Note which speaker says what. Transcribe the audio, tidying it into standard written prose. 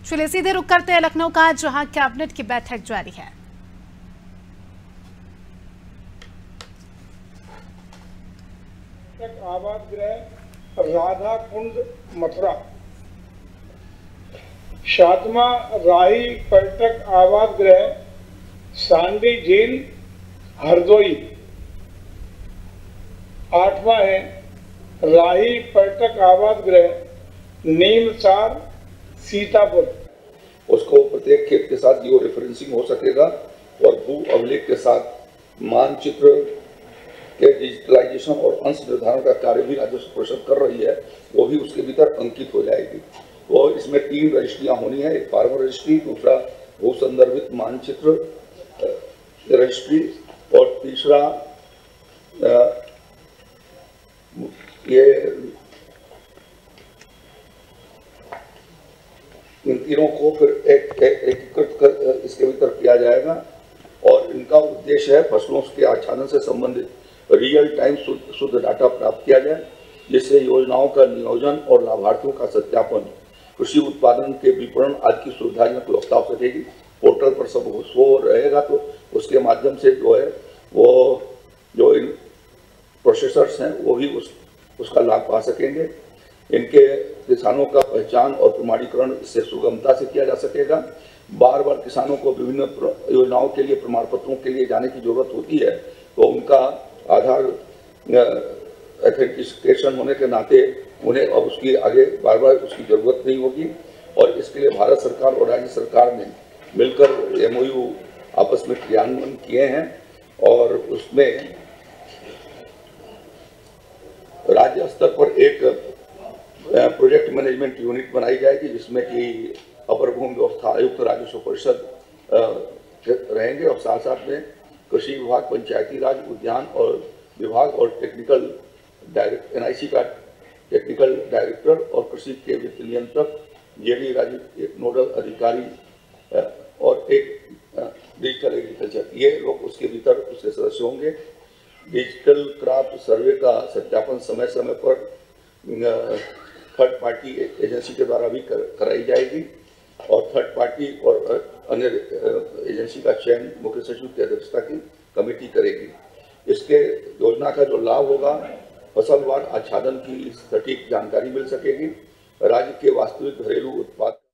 Speaker 1: चलिए सीधे रुक करते हैं लखनऊ का, जहां कैबिनेट की बैठक जारी है।
Speaker 2: आवास गृह राधा कुंड मथुरा, सातवां राही पर्यटक आवास गृह सांडी झील हरदोई, आठवां है राही पर्यटक आवास गृह नीमसार सीतापुर।
Speaker 3: उसको प्रत्येक खेत के साथ जियो रेफरेंसिंग हो सकेगा और भू अभिलेख के साथ मानचित्र के डिजिटलाइजेशन और अंश निर्धारण का कार्य भी राजस्व परिषद कर रही है, वो भी उसके भीतर अंकित हो जाएगी। वो इसमें 3 रजिस्ट्रियां होनी है, एक फार्मर रजिस्ट्री, दूसरा भू संदर्भित मानचित्र रजिस्ट्री और तीसरा ये इन तीनों को फिर एकीकृत कर इसके भीतर किया जाएगा और इनका उद्देश्य है फसलों के आच्छादन से संबंधित रियल टाइम शुद्ध डाटा प्राप्त किया जाए, जिससे योजनाओं का नियोजन और लाभार्थियों का सत्यापन, कृषि उत्पादन के विपणन आदि की सुविधाजनक व्यवस्था हो सकेगी। पोर्टल पर सब हो रहेगा तो उसके माध्यम से जो है वो जो इन प्रोसेसर्स हैं वो भी उसका लाभ पा सकेंगे। इनके किसानों का पहचान और प्रमाणीकरण इससे सुगमता से किया जा सकेगा। बार बार किसानों को विभिन्न योजनाओं के लिए प्रमाण पत्रों के लिए जाने की जरूरत होती है, तो उनका आधार ऑथेंटिकेशन होने के नाते उन्हें अब उसकी आगे बार बार उसकी जरूरत नहीं होगी। और इसके लिए भारत सरकार और राज्य सरकार ने मिलकर MOU आपस में क्रियान्वयन किए हैं और उसमें राज्य स्तर पर एक प्रोजेक्ट मैनेजमेंट यूनिट बनाई जाएगी, जिसमें कि अपर भूमि व्यवस्था आयुक्त राजस्व परिषद रहेंगे और साथ साथ में कृषि विभाग, पंचायती राज, उद्यान और विभाग और टेक्निकल NIC का टेक्निकल डायरेक्टर और कृषि के वित्त नियंत्रक, जेडी राज्य एक नोडल अधिकारी और एक डिजिटल एग्रीकल्चर, ये लोग उसके भीतर उसके सदस्य होंगे। डिजिटल क्राफ्ट सर्वे का सत्यापन समय समय पर थर्ड पार्टी एजेंसी के द्वारा भी कराई जाएगी और थर्ड पार्टी और अन्य एजेंसी का चयन मुख्य सचिव की अध्यक्षता की कमेटी करेगी। इसके योजना का जो लाभ होगा, फसलवार आच्छादन की सटीक जानकारी मिल सकेगी। राज्य के वास्तविक घरेलू उत्पाद